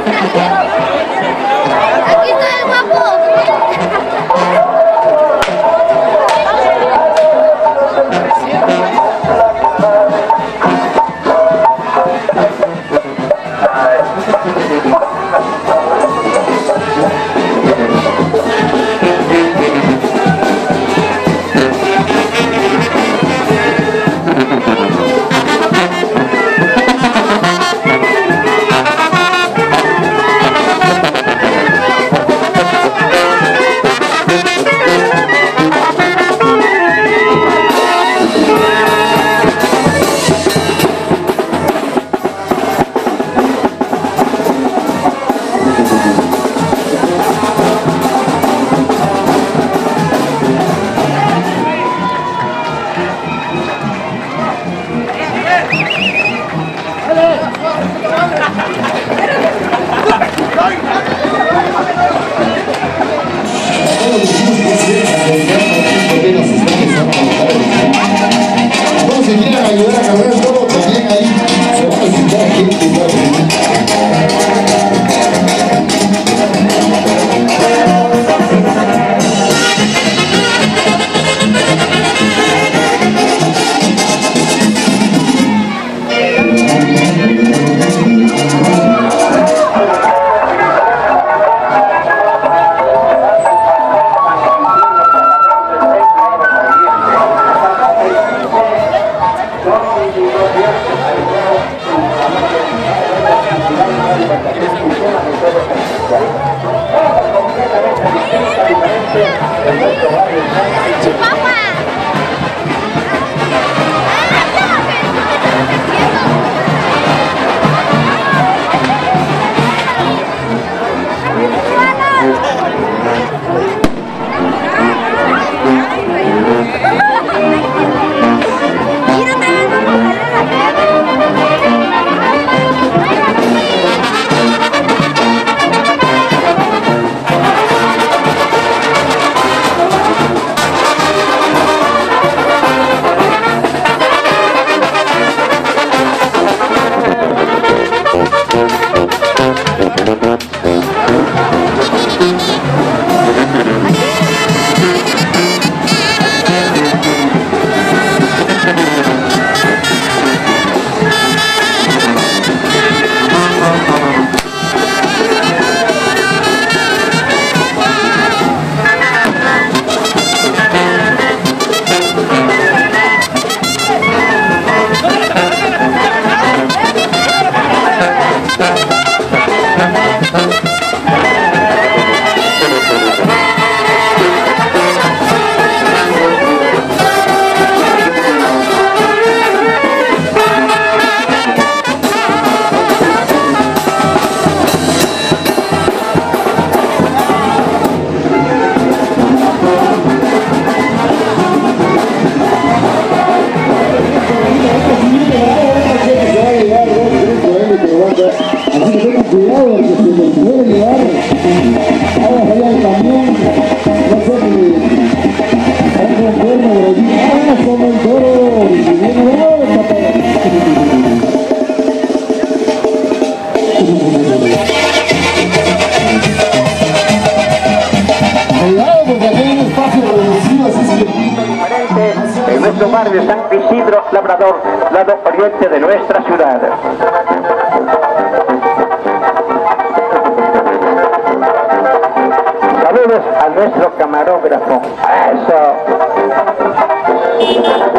Aquí está el guapo. Todos se quieran ayudar a cargar todo, también ahí se van a necesitar gente igual. Así que tengan cuidado porque se les puede llevar aguas allá del camión, no sé si hay un cuerno por allí, como el toro, y si viene cuidado porque aquí hay un espacio reducido, así es que en nuestro barrio San Isidro Labrador, lado oriente de nuestra ciudad. Saludos a nuestro camarógrafo. ¡Eso!